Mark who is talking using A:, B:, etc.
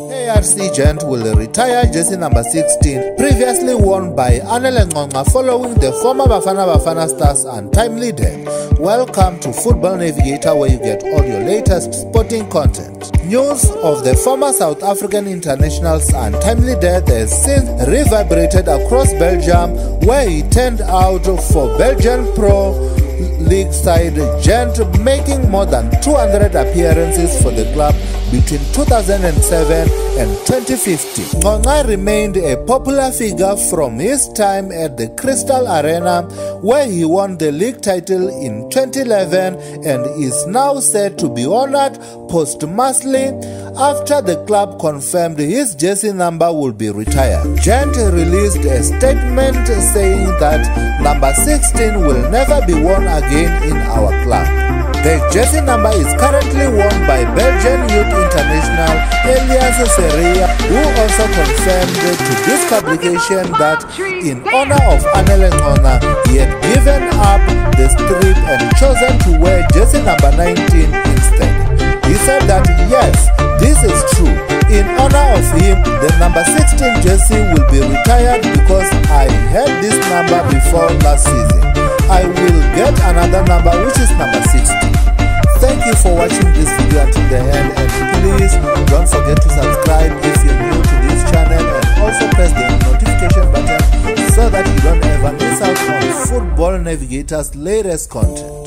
A: ARC Gent will retire jersey number 16, previously worn by Anele Ngonga following the former Bafana Bafana Stars untimely death. Welcome to Football Navigator, where you get all your latest sporting content. News of the former South African international's untimely death has since reverberated across Belgium, where he turned out for Belgian Pro League side Gent, making more than 200 appearances for the club between 2007 and 2015. Ngonga remained a popular figure from his time at the Crystal Arena, where he won the league title in 2011 and is now said to be honored posthumously after the club confirmed his jersey number will be retired. Gent released a statement saying that number 16 will never be worn again in our club. The jersey number is currently worn by Belgian youth international Elias Serrea, who also confirmed to this publication that in honor of Anele Ngonga, he had given up the strip and chosen to wear jersey number 19 instead. He said that yes, this is true. In honor of him, the number 16 jersey will be retired because I had this number before last season. I will get another number, which is number 60. Thank you for watching this video until the end, and please don't forget to subscribe if you're new to this channel, and also press the notification button so that you don't ever miss out on Football Navigator's latest content.